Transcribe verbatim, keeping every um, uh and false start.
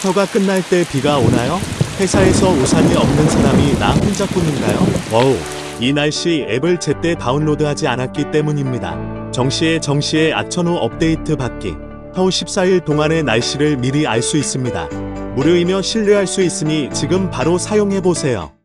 쿼터가 끝날 때 비가 오나요? 회사에서 우산이 없는 사람이 나 혼자뿐인가요? 와우, 이 날씨 앱을 제때 다운로드하지 않았기 때문입니다. 정시에 정시에 아천후 업데이트 받기. 후 십사 일 동안의 날씨를 미리 알 수 있습니다. 무료이며 신뢰할 수 있으니 지금 바로 사용해보세요.